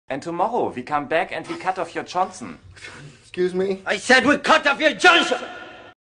And tomorrow we come back and we cut off your Johnson. Excuse me? I said we cut off your Johnson!